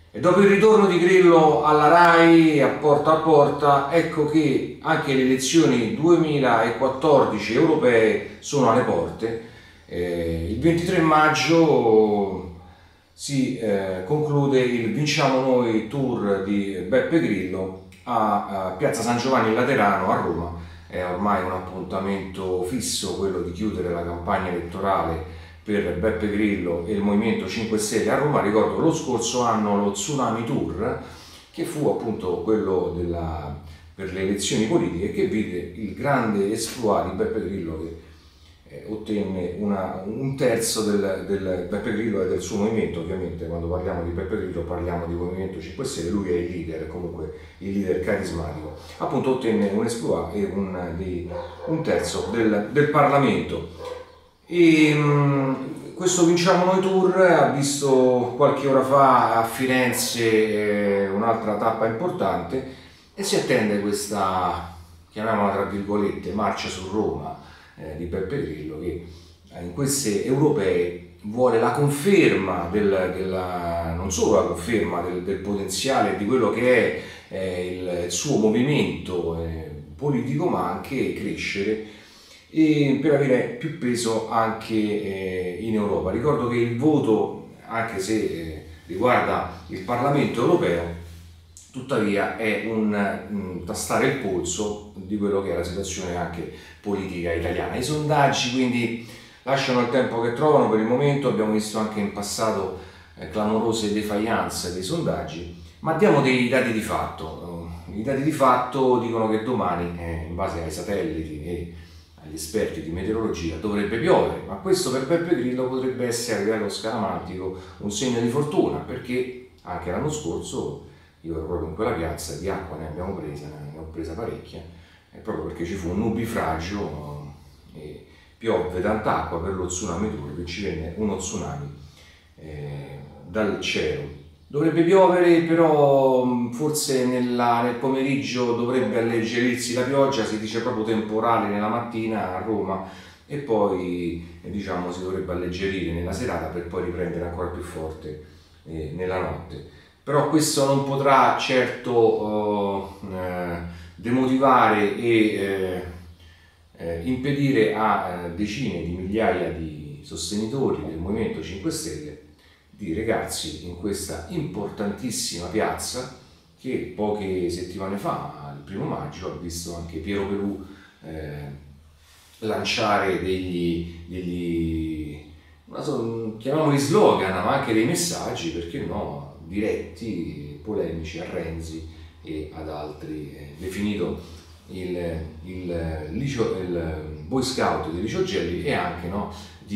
E dopo il ritorno di Grillo alla Rai a porta, ecco che anche le elezioni 2014 europee sono alle porte. Il 23 maggio si conclude il Vinciamo Noi Tour di Beppe Grillo a Piazza San Giovanni in Laterano a Roma. È ormai un appuntamento fisso quello di chiudere la campagna elettorale per Beppe Grillo e il Movimento 5 Stelle a Roma. Ricordo lo scorso anno lo Tsunami Tour, che fu appunto quello per le elezioni politiche, che vide il grande exploit di Beppe Grillo, che ottenne un terzo del Beppe Grillo e del suo movimento. Ovviamente quando parliamo di Beppe Grillo parliamo di Movimento 5 Stelle, lui è il leader, comunque il leader carismatico. Appunto ottenne un exploit e un terzo del Parlamento. E questo Vinciamo Noi Tour ha visto qualche ora fa a Firenze un'altra tappa importante, e si attende questa, chiamiamola tra virgolette, marcia su Roma di Beppe Grillo, che in queste europee vuole la conferma non solo la conferma del potenziale di quello che è il suo movimento politico, ma anche crescere e per avere più peso anche in Europa. Ricordo che il voto, anche se riguarda il Parlamento europeo, tuttavia è un tastare il polso di quello che è la situazione anche politica italiana. I sondaggi quindi lasciano il tempo che trovano per il momento. Abbiamo visto anche in passato clamorose defiance dei sondaggi, ma diamo dei dati di fatto. I dati di fatto dicono che domani, in base ai satelliti e agli esperti di meteorologia, dovrebbe piovere, ma questo per Beppe Grillo potrebbe essere a livello scaramantico un segno di fortuna, perché anche l'anno scorso io ero proprio in quella piazza, di acqua ne ho presa parecchia, proprio perché ci fu un nubifragio e piovve tanta acqua per lo tsunami tour, che ci venne uno tsunami dal cielo. Dovrebbe piovere, però forse nel pomeriggio dovrebbe alleggerirsi la pioggia, si dice proprio temporale nella mattina a Roma, e poi diciamo si dovrebbe alleggerire nella serata per poi riprendere ancora più forte nella notte. Però questo non potrà certo demotivare e impedire a decine di migliaia di sostenitori del Movimento 5 Stelle di recarsi in questa importantissima piazza, che poche settimane fa, il 1° maggio, ha visto anche Piero Pelù lanciare chiamiamoli slogan, ma anche dei messaggi, perché no, diretti, polemici a Renzi e ad altri, definito il Boy Scout di Licio Gelli, e anche no,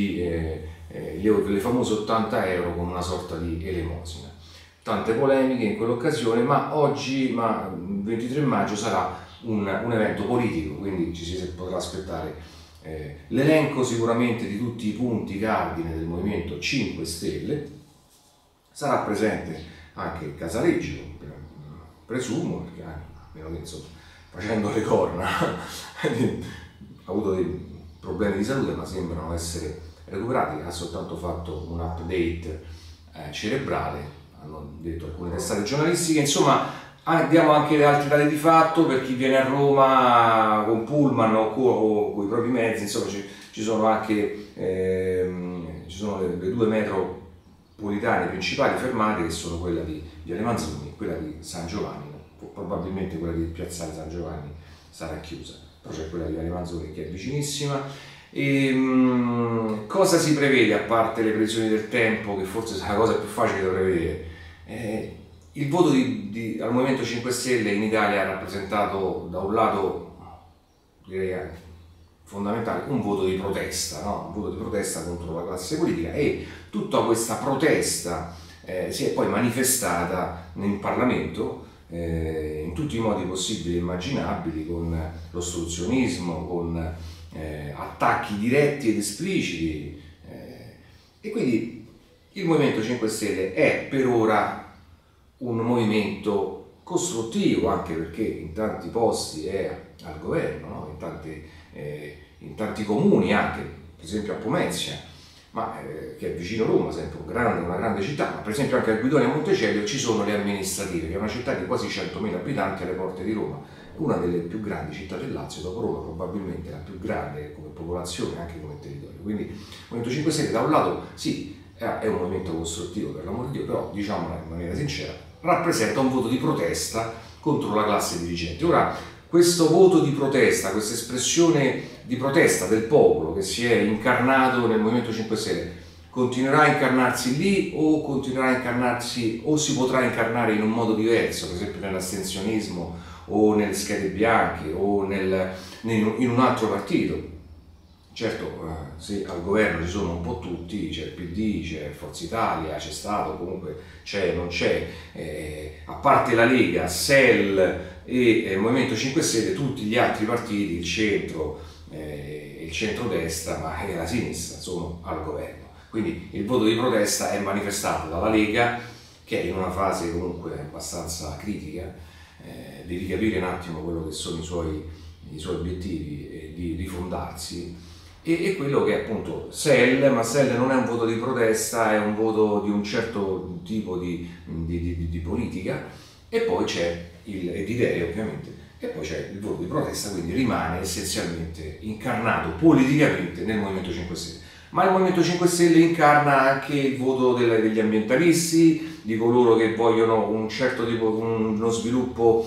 le famose 80 euro con una sorta di elemosina. Tante polemiche in quell'occasione, ma oggi, il 23 maggio, sarà un evento politico, quindi ci si potrà aspettare l'elenco sicuramente di tutti i punti cardine del Movimento 5 Stelle. Sarà presente anche Casaleggio, presumo, perché almeno che insomma, facendo le corna ha avuto dei problemi di salute, ma sembrano essere recuperati. Ha soltanto fatto un update cerebrale, hanno detto alcune testate giornalistiche. Insomma, diamo anche le altre date di fatto per chi viene a Roma con pullman o con i propri mezzi. Insomma, ci sono anche ci sono le due metropolitane principali fermate, che sono quella di Viale Manzoni e quella di San Giovanni. Probabilmente quella di Piazzale San Giovanni sarà chiusa, però c'è quella di Viale Manzoni che è vicinissima. Cosa si prevede, a parte le previsioni del tempo, che forse è la cosa più facile da prevedere? Il voto al Movimento 5 Stelle in Italia ha rappresentato, da un lato, direi fondamentale, un voto di protesta, no? Un voto di protesta contro la classe politica, e tutta questa protesta si è poi manifestata nel Parlamento in tutti i modi possibili e immaginabili, con l'ostruzionismo, con attacchi diretti ed espliciti, e quindi il Movimento 5 Stelle è per ora un movimento costruttivo, anche perché in tanti posti è al governo, no? in tanti comuni, anche per esempio a Pomezia che è vicino Roma, sempre una grande città, ma per esempio anche a Guidonia Montecelio ci sono le amministrative, che è una città di quasi 100.000 abitanti alle porte di Roma, una delle più grandi città del Lazio, dopo Roma probabilmente la più grande come popolazione, anche come territorio. Quindi il Movimento 5 Stelle da un lato sì, è un movimento costruttivo per l'amor di Dio, però diciamola in maniera sincera, rappresenta un voto di protesta contro la classe dirigente. Ora, questo voto di protesta, questa espressione di protesta del popolo che si è incarnato nel Movimento 5 Stelle, continuerà a incarnarsi lì o continuerà a incarnarsi o si potrà incarnare in un modo diverso, per esempio nell'astensionismo o nelle schede bianche o in un altro partito? Certo, se al governo ci sono un po' tutti, c'è il PD, c'è Forza Italia, c'è Stato, comunque c'è, non c'è, a parte la Lega, SEL e Movimento 5 Stelle, tutti gli altri partiti, il centro, il centrodestra, ma anche la sinistra, sono al governo. Quindi il voto di protesta è manifestato dalla Lega, che è in una fase comunque abbastanza critica, di ricapire un attimo quello che sono i suoi obiettivi e di rifondarsi, e quello che è appunto SEL, ma SEL non è un voto di protesta, è un voto di un certo tipo di politica, e poi c'è di idee ovviamente, e poi c'è il voto di protesta, quindi rimane essenzialmente incarnato politicamente nel Movimento 5 Stelle. Ma il Movimento 5 Stelle incarna anche il voto degli ambientalisti, di coloro che vogliono un certo tipo, uno sviluppo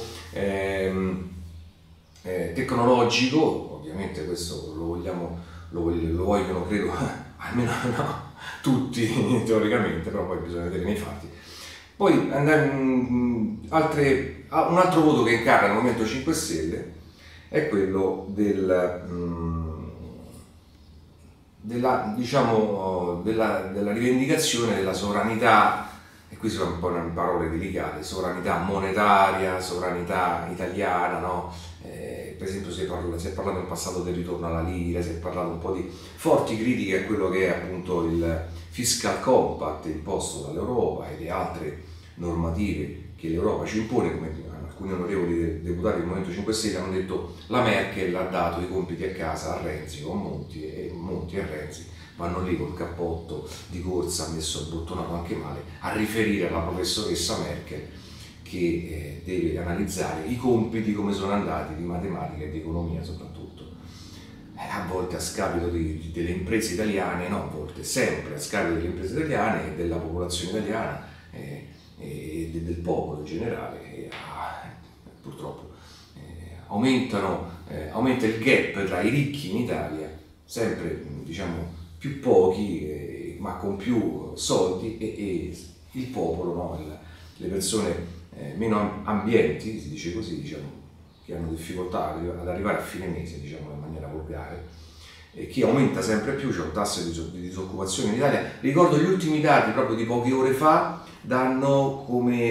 tecnologico, ovviamente questo lo vogliono, credo, almeno no, tutti teoricamente, però poi bisogna vedere nei fatti. Poi un altro voto che incarna il Movimento 5 Stelle è quello della rivendicazione della sovranità, e qui sono un po' parole delicate, sovranità monetaria, sovranità italiana, no? Per esempio si è parlato in passato del ritorno alla lira, si è parlato un po' di forti critiche a quello che è appunto il Fiscal Compact imposto dall'Europa e le altre normative che l'Europa ci impone, come alcuni onorevoli deputati del Movimento 5 Stelle hanno detto: la Merkel ha dato i compiti a casa a Renzi con Monti e Renzi vanno lì col cappotto di corsa, messo abbottonato anche male, a riferire alla professoressa Merkel che deve analizzare i compiti come sono andati di matematica e di economia soprattutto, a volte a scapito delle imprese italiane, no, a volte sempre a scapito delle imprese italiane e della popolazione italiana e del popolo in generale. Purtroppo aumenta il gap tra i ricchi in Italia, sempre diciamo più pochi ma con più soldi, e il popolo, no? Le persone meno ambienti, si dice così, diciamo, che hanno difficoltà ad arrivare a fine mese, diciamo in maniera volgare, e che aumenta sempre più, c'è un tasso di disoccupazione in Italia. Ricordo gli ultimi dati proprio di poche ore fa, danno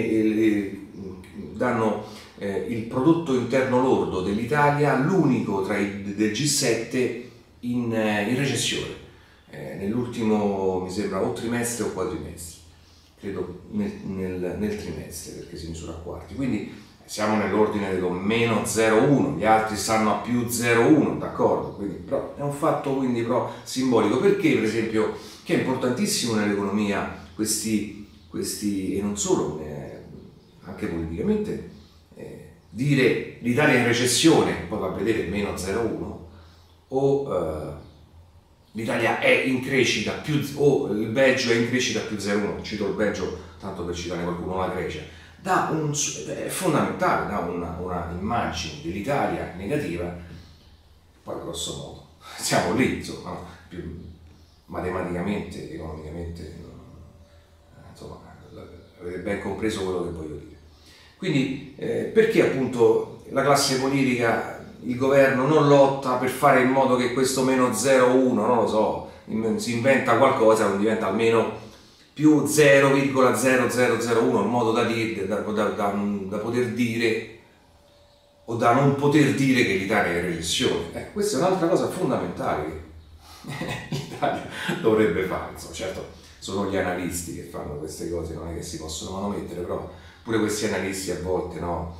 il prodotto interno lordo dell'Italia, l'unico del G7 in recessione, nell'ultimo, mi sembra, o trimestre o quadrimestre, credo nel trimestre, perché si misura a quarti, quindi siamo nell'ordine dello meno 0,1, gli altri stanno a più 0,1, d'accordo? Quindi, però, è un fatto quindi però simbolico, perché per esempio, che è importantissimo nell'economia questi e non solo, anche politicamente, dire l'Italia è in recessione, poi va a vedere meno 0,1, o l'Italia è in crescita o il Belgio è in crescita più 0,1, cito il Belgio tanto per citare qualcuno, la Grecia, è fondamentale, dà una immagine dell'Italia negativa. Poi grosso modo siamo lì, insomma, no? Più matematicamente, economicamente, insomma, avete ben compreso quello che voglio dire. Quindi perché appunto la classe politica, il governo non lotta per fare in modo che questo meno 0,1, non lo so, si inventa qualcosa, non diventa almeno più 0,0001, in modo da poter dire o da non poter dire che l'Italia è in recessione. Questa è un'altra cosa fondamentale che l'Italia dovrebbe fare. Insomma, certo, sono gli analisti che fanno queste cose, non è che si possono manomettere, però pure questi analisti a volte, no,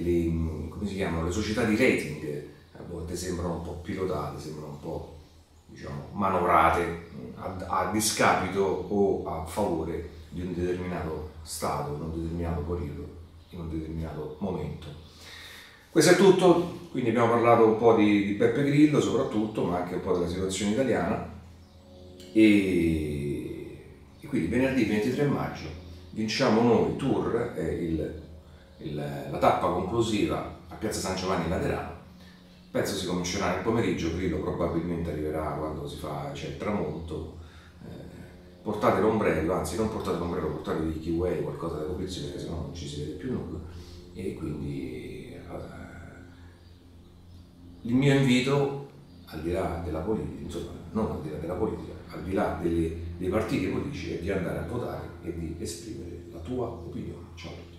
come si chiamano, le società di rating a volte sembrano un po' pilotate, sembrano un po', diciamo, manovrate a discapito o a favore di un determinato stato, in un determinato periodo, in un determinato momento. Questo è tutto, quindi abbiamo parlato un po' di Beppe Grillo soprattutto, ma anche un po' della situazione italiana, e quindi venerdì 23 maggio vinciamo noi Tour, la tappa conclusiva a Piazza San Giovanni in Laterano. Penso si comincerà nel pomeriggio, Grillo probabilmente arriverà quando c'è il tramonto. Portate l'ombrello, anzi non portate l'ombrello, portate dei kiwi, qualcosa da coprirsi perché sennò non ci si vede più nulla. E quindi il mio invito, al di là della politica, insomma, non al di là della politica, al di là dei partiti politici, è di andare a votare e di esprimere la tua opinione. Ciao.